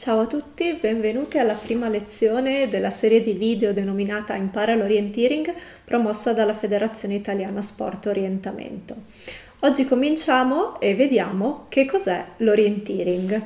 Ciao a tutti, benvenuti alla prima lezione della serie di video denominata Impara l'Orienteering, promossa dalla Federazione Italiana Sport Orientamento. Oggi cominciamo e vediamo che cos'è l'Orienteering.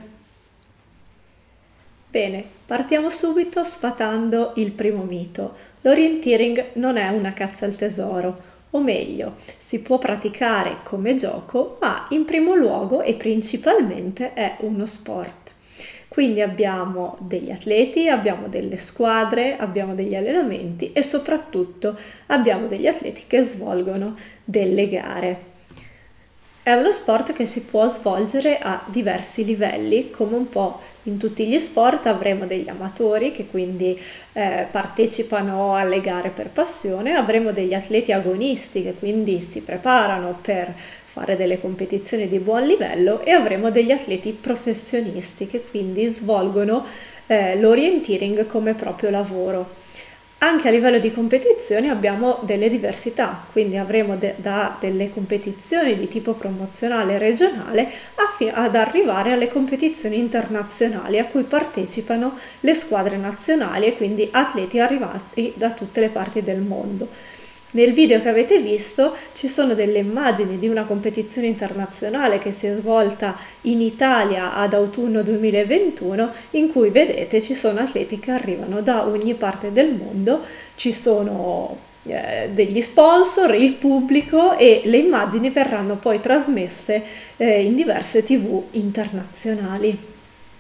Bene, partiamo subito sfatando il primo mito. L'Orienteering non è una caccia al tesoro, o meglio, si può praticare come gioco, ma in primo luogo e principalmente è uno sport. Quindi abbiamo degli atleti, abbiamo delle squadre, abbiamo degli allenamenti e soprattutto abbiamo degli atleti che svolgono delle gare. È uno sport che si può svolgere a diversi livelli, come un po' in tutti gli sport avremo degli amatori che quindi partecipano alle gare per passione, avremo degli atleti agonisti che quindi si preparano per fare delle competizioni di buon livello e avremo degli atleti professionisti che quindi svolgono l'orienteering come proprio lavoro. Anche a livello di competizioni abbiamo delle diversità, quindi avremo da delle competizioni di tipo promozionale regionale ad arrivare alle competizioni internazionali a cui partecipano le squadre nazionali e quindi atleti arrivati da tutte le parti del mondo. Nel video che avete visto ci sono delle immagini di una competizione internazionale che si è svolta in Italia ad autunno 2021 in cui vedete ci sono atleti che arrivano da ogni parte del mondo, ci sono degli sponsor, il pubblico e le immagini verranno poi trasmesse in diverse TV internazionali.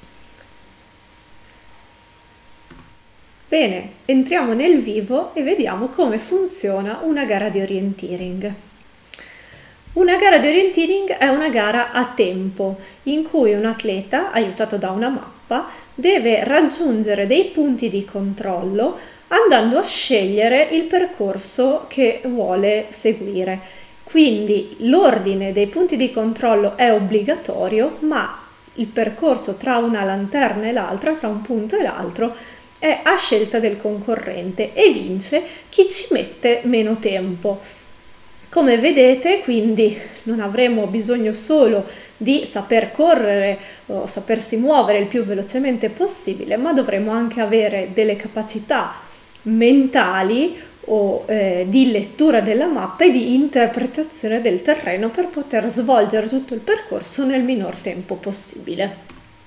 Bene, entriamo nel vivo e vediamo come funziona una gara di orienteering. Una gara di orienteering è una gara a tempo in cui un atleta, aiutato da una mappa, deve raggiungere dei punti di controllo andando a scegliere il percorso che vuole seguire. Quindi l'ordine dei punti di controllo è obbligatorio, ma il percorso tra una lanterna e l'altra, tra un punto e l'altro, è a scelta del concorrente e vince chi ci mette meno tempo. Come vedete, quindi non avremo bisogno solo di saper correre o sapersi muovere il più velocemente possibile, ma dovremo anche avere delle capacità mentali o di lettura della mappa e di interpretazione del terreno per poter svolgere tutto il percorso nel minor tempo possibile.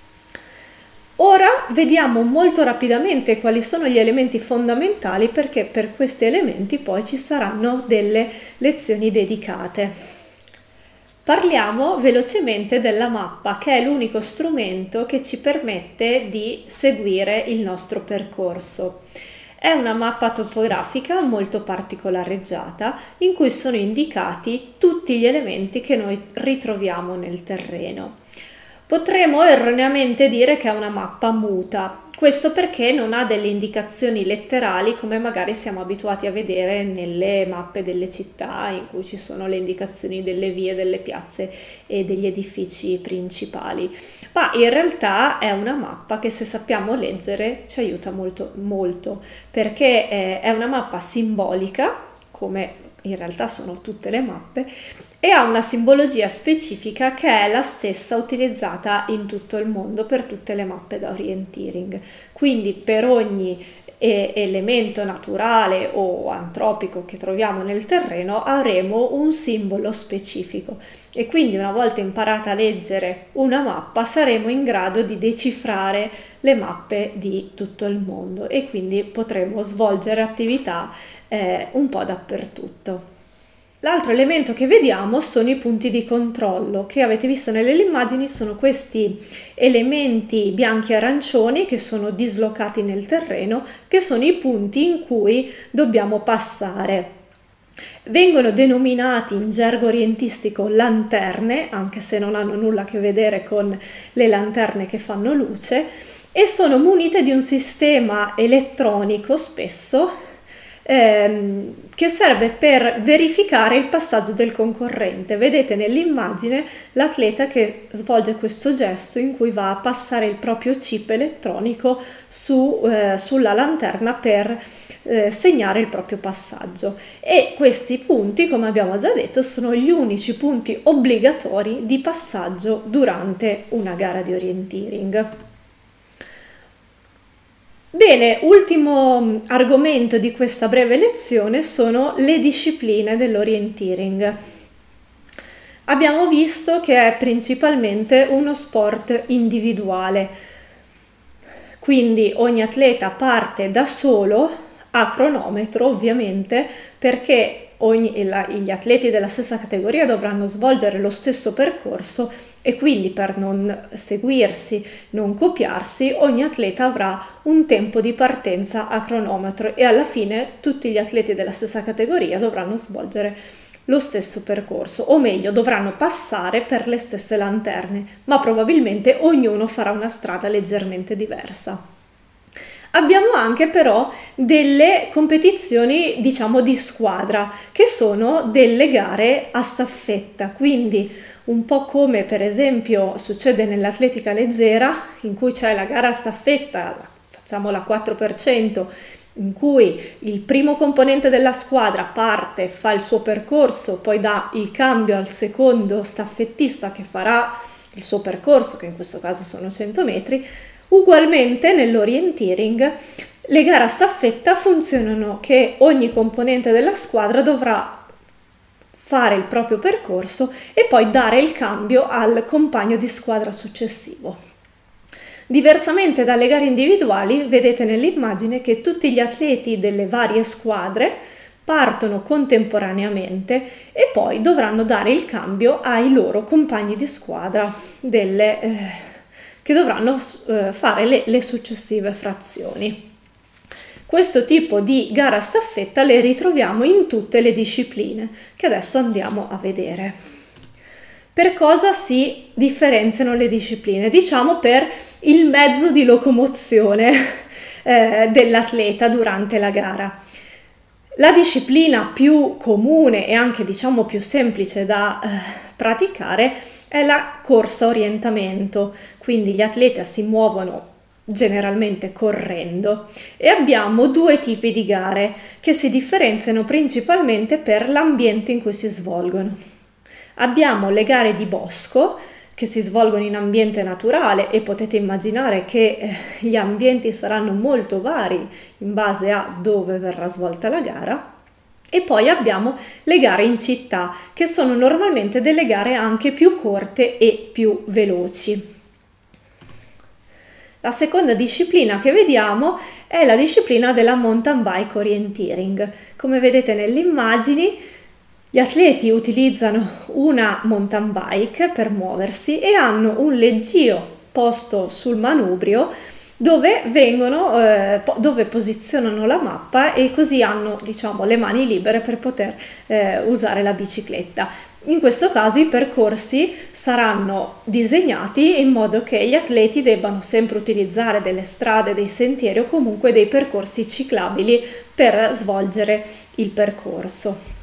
Ora vediamo molto rapidamente quali sono gli elementi fondamentali perché per questi elementi poi ci saranno delle lezioni dedicate. Parliamo velocemente della mappa, che è l'unico strumento che ci permette di seguire il nostro percorso. È una mappa topografica molto particolareggiata in cui sono indicati tutti gli elementi che noi ritroviamo nel terreno. Potremmo erroneamente dire che è una mappa muta, questo perché non ha delle indicazioni letterali come magari siamo abituati a vedere nelle mappe delle città in cui ci sono le indicazioni delle vie, delle piazze e degli edifici principali. Ma in realtà è una mappa che se sappiamo leggere ci aiuta molto perché è una mappa simbolica, come in realtà sono tutte le mappe, e ha una simbologia specifica che è la stessa utilizzata in tutto il mondo per tutte le mappe da orienteering. Quindi per ogni elemento naturale o antropico che troviamo nel terreno avremo un simbolo specifico e quindi una volta imparata a leggere una mappa saremo in grado di decifrare le mappe di tutto il mondo e quindi potremo svolgere attività un po' dappertutto. L'altro elemento che vediamo sono i punti di controllo che avete visto nelle immagini, sono questi elementi bianchi e arancioni che sono dislocati nel terreno, che sono i punti in cui dobbiamo passare. Vengono denominati in gergo orientistico lanterne, anche se non hanno nulla a che vedere con le lanterne che fanno luce, e sono munite di un sistema elettronico spesso che serve per verificare il passaggio del concorrente. Vedete nell'immagine l'atleta che svolge questo gesto in cui va a passare il proprio chip elettronico sulla lanterna per segnare il proprio passaggio e questi punti, come abbiamo già detto, sono gli unici punti obbligatori di passaggio durante una gara di orienteering. Bene, ultimo argomento di questa breve lezione sono le discipline dell'orienteering. Abbiamo visto che è principalmente uno sport individuale, quindi ogni atleta parte da solo, a cronometro ovviamente, perché gli atleti della stessa categoria dovranno svolgere lo stesso percorso e quindi per non seguirsi, non copiarsi, ogni atleta avrà un tempo di partenza a cronometro e alla fine tutti gli atleti della stessa categoria dovranno svolgere lo stesso percorso, o meglio, dovranno passare per le stesse lanterne, ma probabilmente ognuno farà una strada leggermente diversa. Abbiamo anche però delle competizioni, diciamo, di squadra, che sono delle gare a staffetta, quindi un po' come per esempio succede nell'atletica leggera, in cui c'è la gara a staffetta, facciamo la 4%, in cui il primo componente della squadra parte, fa il suo percorso, poi dà il cambio al secondo staffettista che farà il suo percorso, che in questo caso sono 100 metri. Ugualmente nell'orienteering le gare a staffetta funzionano che ogni componente della squadra dovrà fare il proprio percorso e poi dare il cambio al compagno di squadra successivo. Diversamente dalle gare individuali, vedete nell'immagine che tutti gli atleti delle varie squadre partono contemporaneamente e poi dovranno dare il cambio ai loro compagni di squadra che dovranno fare le successive frazioni. Questo tipo di gara a staffetta le ritroviamo in tutte le discipline, che adesso andiamo a vedere. Per cosa si differenziano le discipline? Diciamo per il mezzo di locomozione dell'atleta durante la gara. La disciplina più comune e anche diciamo più semplice da praticare è la corsa a orientamento, quindi gli atleti si muovono generalmente correndo e abbiamo due tipi di gare che si differenziano principalmente per l'ambiente in cui si svolgono. Abbiamo le gare di bosco che si svolgono in ambiente naturale e potete immaginare che gli ambienti saranno molto vari in base a dove verrà svolta la gara. E poi abbiamo le gare in città, che sono normalmente delle gare anche più corte e più veloci. La seconda disciplina che vediamo è la disciplina della mountain bike orienteering. Come vedete nelle immagini, gli atleti utilizzano una mountain bike per muoversi e hanno un leggio posto sul manubrio dove posizionano la mappa e così hanno, diciamo, le mani libere per poter usare la bicicletta. In questo caso i percorsi saranno disegnati in modo che gli atleti debbano sempre utilizzare delle strade, dei sentieri o comunque dei percorsi ciclabili per svolgere il percorso.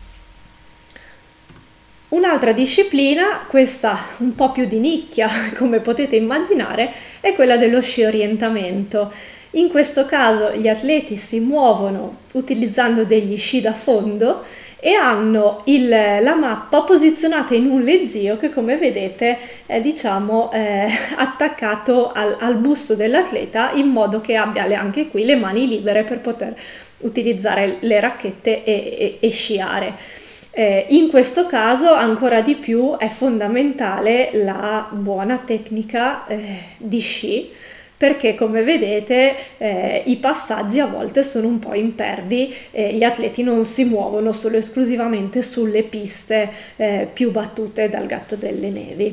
Un'altra disciplina, questa un po' più di nicchia, come potete immaginare, è quella dello sci orientamento. In questo caso gli atleti si muovono utilizzando degli sci da fondo e hanno la mappa posizionata in un leggio che, come vedete, è attaccato al busto dell'atleta in modo che abbia anche qui le mani libere per poter utilizzare le racchette e sciare. In questo caso ancora di più è fondamentale la buona tecnica di sci, perché come vedete i passaggi a volte sono un po' impervi e gli atleti non si muovono solo esclusivamente sulle piste più battute dal gatto delle nevi.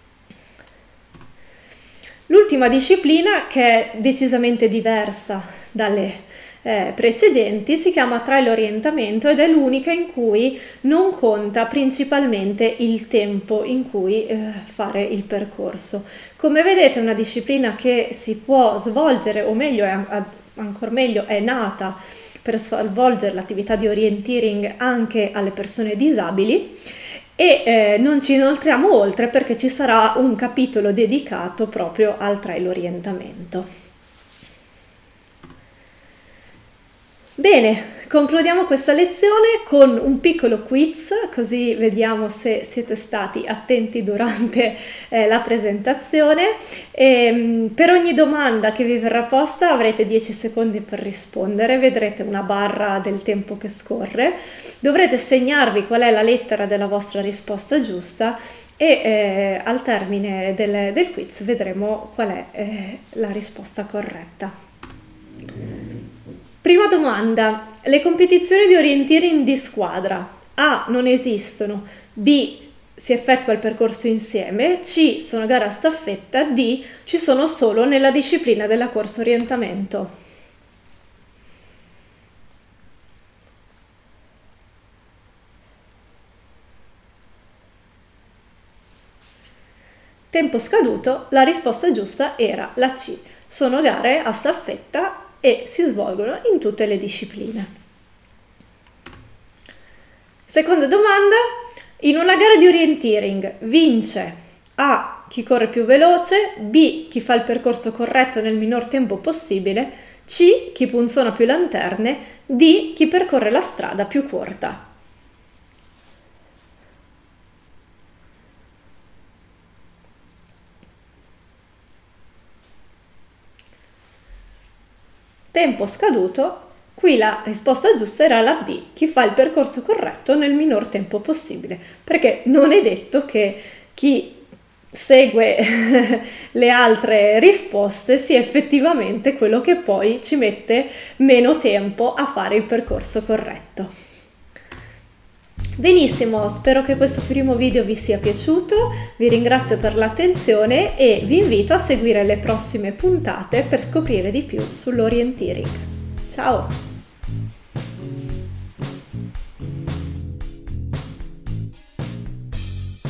L'ultima disciplina, che è decisamente diversa dalle precedenti, si chiama trail orientamento ed è l'unica in cui non conta principalmente il tempo in cui fare il percorso. Come vedete è una disciplina che si può svolgere, o meglio, ancora meglio, è nata per svolgere l'attività di orienteering anche alle persone disabili. E non ci inoltriamo oltre perché ci sarà un capitolo dedicato proprio al trail orientamento. Bene, Concludiamo questa lezione con un piccolo quiz, così vediamo se siete stati attenti durante la presentazione. Per ogni domanda che vi verrà posta avrete 10 secondi per rispondere, vedrete una barra del tempo che scorre. Dovrete segnarvi qual è la lettera della vostra risposta giusta e al termine del quiz vedremo qual è la risposta corretta. Prima domanda. Le competizioni di orienteering di squadra: A. Non esistono. B. Si effettua il percorso insieme. C. Sono gare a staffetta. D. Ci sono solo nella disciplina della corsa orientamento. Tempo scaduto, la risposta giusta era la C. Sono gare a staffetta e si svolgono in tutte le discipline. Seconda domanda. In una gara di orienteering vince A. Chi corre più veloce, B. Chi fa il percorso corretto nel minor tempo possibile, C. Chi punzona più lanterne, D. Chi percorre la strada più corta. Tempo scaduto, qui la risposta giusta era la B, chi fa il percorso corretto nel minor tempo possibile, perché non è detto che chi segue le altre risposte sia effettivamente quello che poi ci mette meno tempo a fare il percorso corretto. Benissimo, spero che questo primo video vi sia piaciuto, vi ringrazio per l'attenzione e vi invito a seguire le prossime puntate per scoprire di più sull'orienteering. Ciao!